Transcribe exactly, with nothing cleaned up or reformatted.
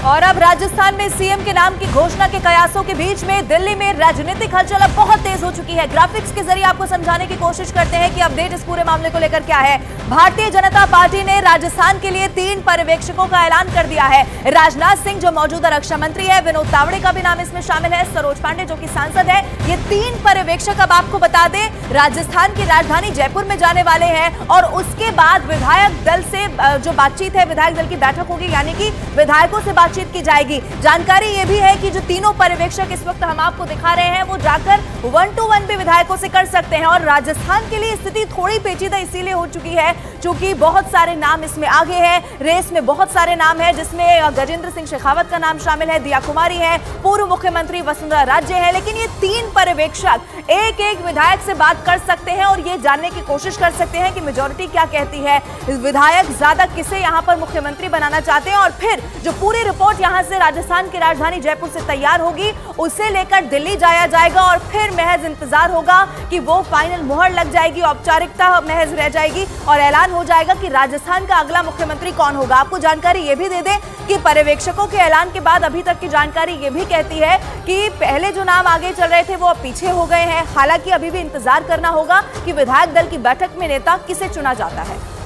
और अब राजस्थान में सीएम के नाम की घोषणा के कयासों के बीच में दिल्ली में राजनीतिक हलचल अब बहुत तेज हो चुकी है। ग्राफिक्स के जरिए आपको समझाने की कोशिश करते हैं कि अपडेट इस पूरे मामले को लेकर क्या है। भारतीय जनता पार्टी ने राजस्थान के लिए तीन पर्यवेक्षकों का ऐलान कर दिया है। राजनाथ सिंह जो मौजूदा रक्षा मंत्री है, विनोद तावड़े का भी नाम इसमें शामिल है, सरोज पांडे जो कि सांसद है। ये तीन पर्यवेक्षक अब आपको बता दें राजस्थान की राजधानी जयपुर में जाने वाले हैं और उसके बाद विधायक दल से जो बातचीत है, विधायक दल की बैठक होगी, यानी कि विधायकों से बातचीत की जाएगी। जानकारी यह भी है कि जो तीनों पर्यवेक्षक इस वक्त हम आपको दिखा रहे हैं वो जाकर वन टू वन भी विधायकों से कर सकते हैं। और राजस्थान के लिए स्थिति थोड़ी पेचीदा इसीलिए हो चुकी है क्योंकि बहुत सारे नाम इसमें आगे हैं। रेस में बहुत सारे नाम हैं जिसमें गजेंद्र सिंह शेखावत का नाम शामिल है, दिया कुमारी है, पूर्व मुख्यमंत्री वसुंधरा राजे है। लेकिन ये तीन पर्यवेक्षक एक एक विधायक से बात कर सकते हैं और ये जानने की कोशिश कर सकते हैं कि मेजॉरिटी क्या कहती है, विधायक ज्यादा किसे यहां पर मुख्यमंत्री बनाना चाहते हैं। और फिर जो पूरी रिपोर्ट यहां से राजस्थान की राजधानी जयपुर से तैयार होगी उसे लेकर दिल्ली जाया जाएगा और फिर महज इंतजार होगा कि वो फाइनल मुहर लग जाएगी, औपचारिकता महज रह जाएगी और ऐलान हो जाएगा कि राजस्थान का अगला मुख्यमंत्री कौन होगा। आपको जानकारी ये भी दे दें कि पर्यवेक्षकों के ऐलान के बाद अभी तक की जानकारी ये भी कहती है कि पहले जो नाम आगे चल रहे थे वो अब पीछे हो गए हैं। हालांकि अभी भी इंतजार करना होगा कि विधायक दल की बैठक में नेता किसे चुना जाता है।